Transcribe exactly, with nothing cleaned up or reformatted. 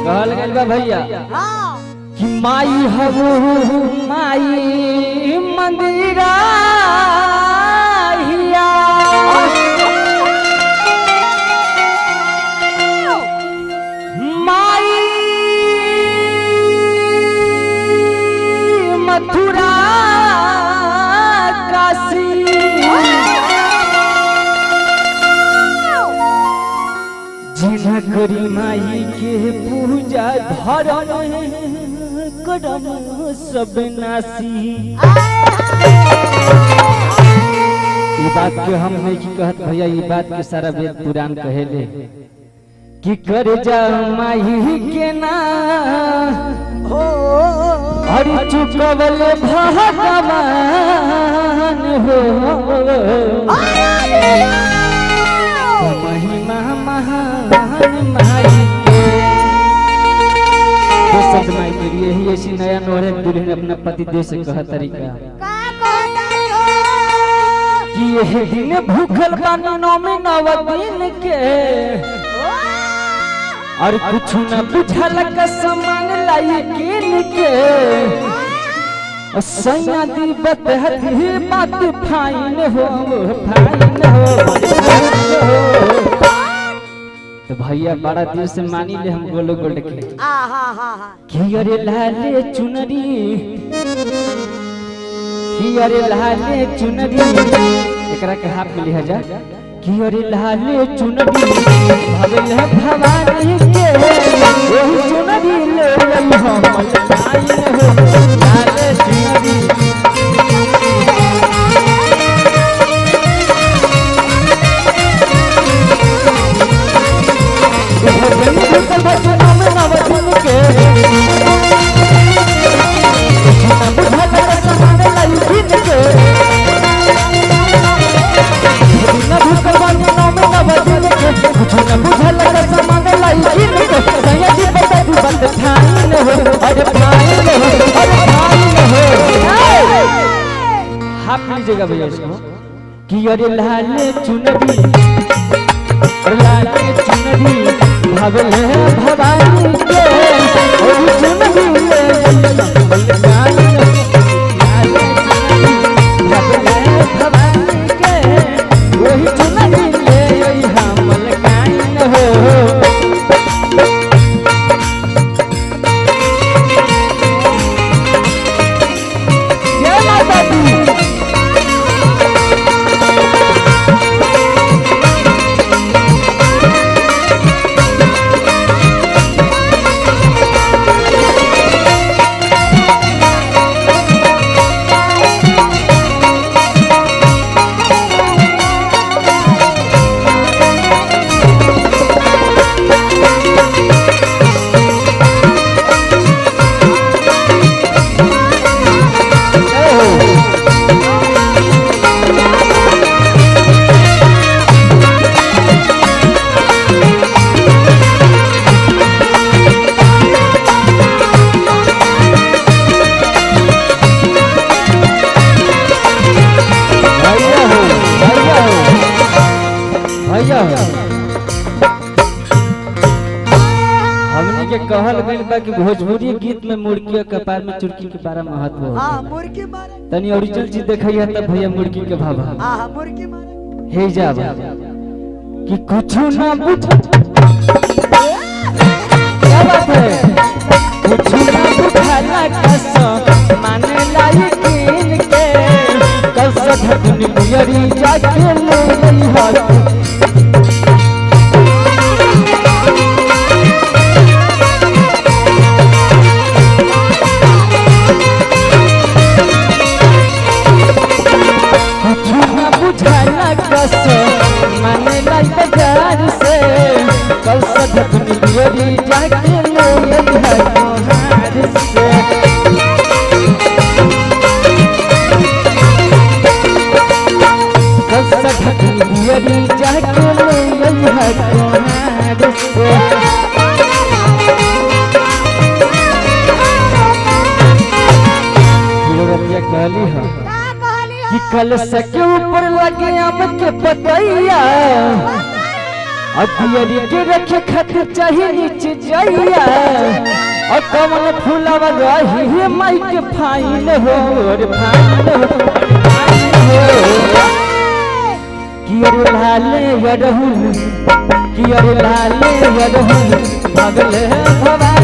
कहल गइल बा भैया कि माई हबू माई मंदिरा माई मथुरा काशी जिनकरी माई के पूजा धर्म करम सब नासी। ये बात के हम नहीं की कहत भैया, ये बात के सारा वेद पुराण कहेले कि कर जा माही के ना हो हरि चुकवल भगवान हो महिमा महान माई के। तो शब्द माई के लिए ही ऐसी नया नोरे दुल्हन अपना पति देव से कहा तरीका कि यह दिन भूखल बानी नौ में नव दिन के और कुछ न बुझल का सामान लाई किन के सैया दी बतहती बात फाइन हो फाइन हो। तो भैया बड़ा दिल से मानी ले हम गोलो गोल्ड के कि अरे लाले चुनरी कि अरे लाले चुनरी एकरा के हाथ में लिया जा कि अरे लाले चुनरी भगल भवानी के वही चुनरी ले लई हम आई हो लाले चुनरी जगह भैया इसको कि अरे लाले चुनरी लाले चुनरी भगल भवानी के वही चुनरी ले लाले भगल भवानी के वही चुनरी ले हम मलकाइन हो। हमने के कहल गइल बा कि भोजपुरी गीत में मुर्गी कपार में चुरकी के बारे महत्व है। हां मुर्गी मारे तनी ओरिजिनल चीज देखैया तब भैया मुर्गी के भाव। हां हां मुर्गी मारे हे जा कि कुछ ना बुझ क्या बात है कुछ ना बुझाला कसम माने लायक इनके कल सधन गुयरी जाके ले गई हाथ माने लाई बाजार से कल सधन गुयरी जाके ले गई हाथ से गुयरी जाके ले गई हाथ से। कहली है का कहली है? कि कल से के ऊपर लगे आम के पतैया, पतैया। कल से धन गुयरी जाके ले गई हाथ से। का कहली है? कल से के ऊपर लगे आम के पतैया, कल से धन गुयरी जाके ले गई हाथ से। अतियरी के रखे खातिर चाहिए नीचे जाइया और कमल फूलावा रही माई के फाइन हो रे फाइन हो कियर लाले यरहुल कियर लाले यरहुल भगले भवा